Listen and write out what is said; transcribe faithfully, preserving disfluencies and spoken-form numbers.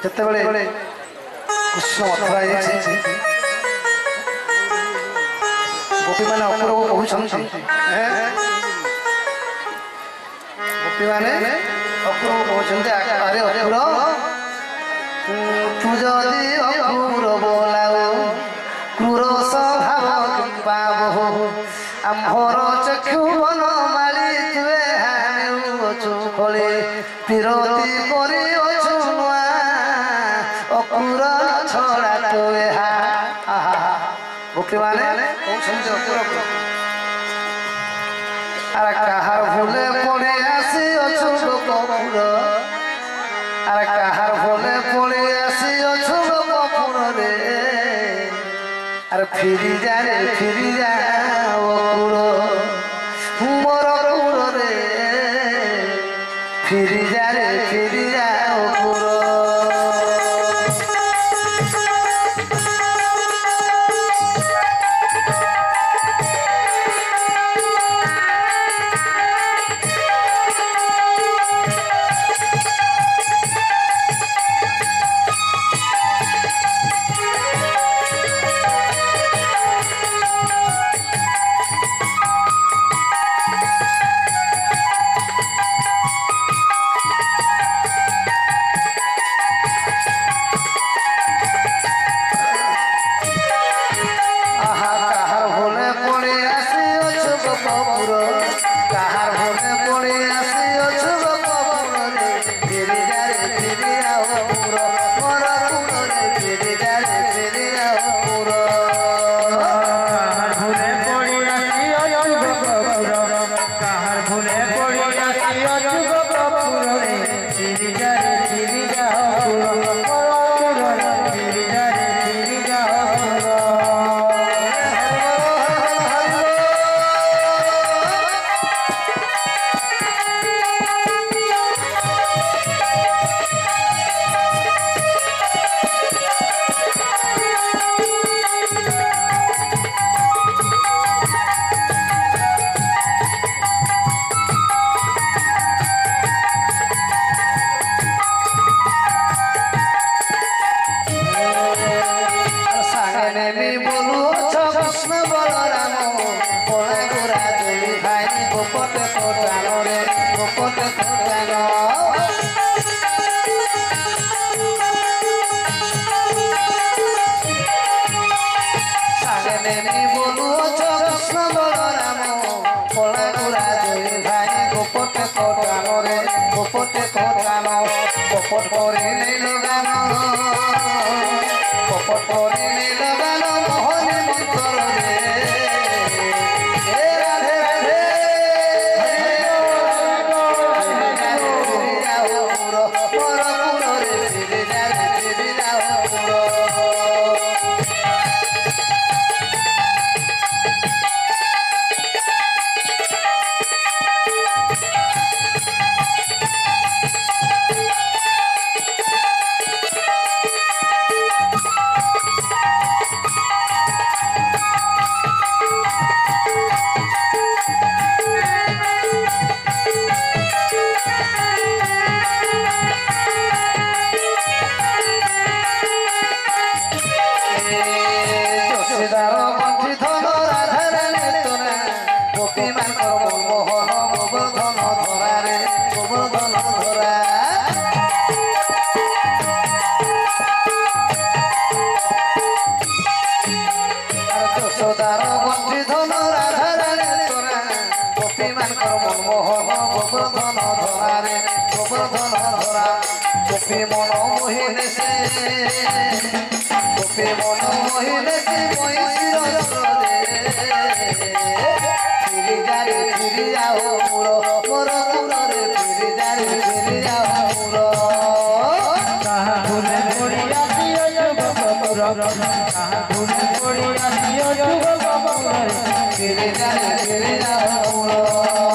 जिते बड़े कृष्ण मथुरा जाइए गोपी मैंने अपुर को कहते गोपी मैंने अपुर को कहते अरे अपुर तू जदि अपुर बोलाओ क्रूर स्वभाव पाबो आम्भर चक्षु बन माली तुए हाणु खोले पिरती करी अछु नुआ अपुर छड़ा तुए हा गोपी माने अरे कहार भूले पड़े आसी अछु गोपुर अरे कहार भूले पड़े आसी अछु गोपुर रे अरे फिरी जा रे फिरी जा गोपुर मोर गोपुर रे फिरी जा रे फिरी जा गोपुर Kiri